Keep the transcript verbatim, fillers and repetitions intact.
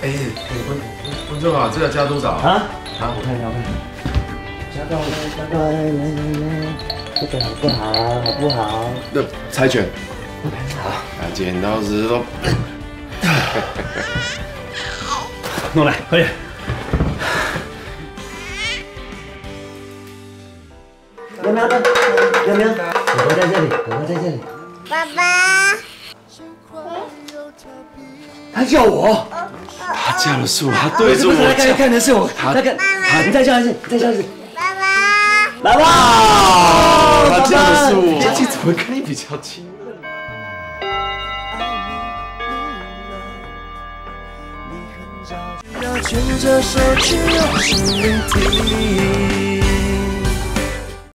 哎，观观众啊，这要加多少啊？ 啊，我看一下，我看一下。加到加到，来来来，这个好不好？好不好？ 那猜拳。 好， 啊，剪刀石头。 弄来，快点。苗苗的，苗苗，哥哥在这里，哥哥在这里。 爸爸， 他叫我。 他叫的是我，他对着我他刚才看的是我， 他他看，你再叫一次，你再叫一次。 爸爸， 爸爸， 他叫的是我，年纪怎么跟你比较轻？ 牵着手去用心聆听。